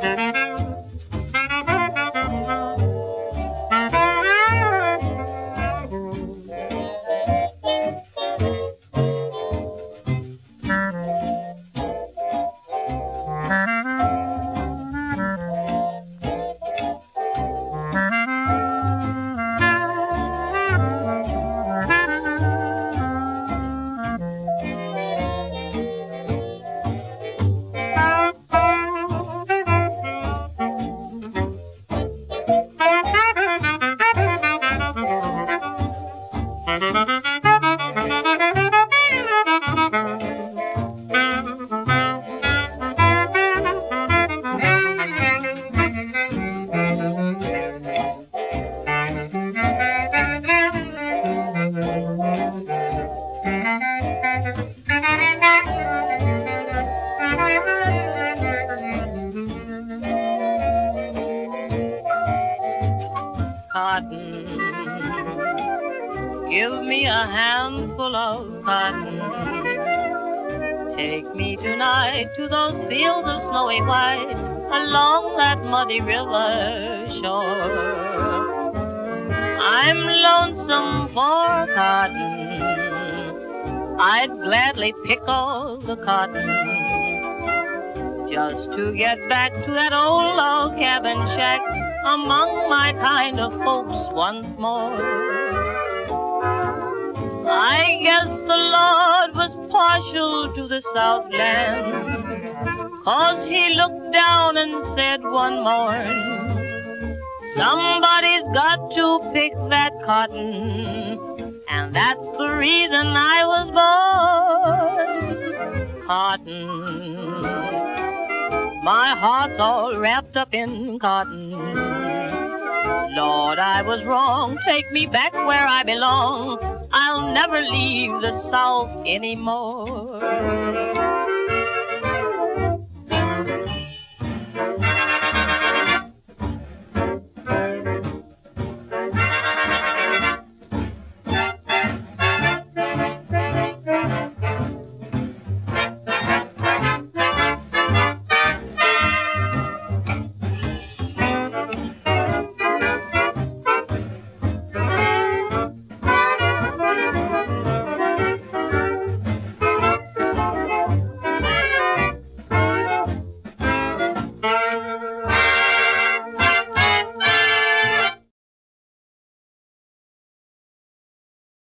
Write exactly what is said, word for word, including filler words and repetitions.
Cotton, give me a handful of cotton. Take me tonight to those fields of snowy white along that muddy river shore. I'm lonesome for cotton. I'd gladly pick all the cotton just to get back to that old log cabin shack among my kind of folks once more. I guess the Lord was partial to the Southland, 'cause he looked down and said one morn, somebody's got to pick that cotton, and that's the reason I was born. Cotton, my heart's all wrapped up in cotton. Lord, I was wrong. Take me back where I belong. I'll never leave the South anymore.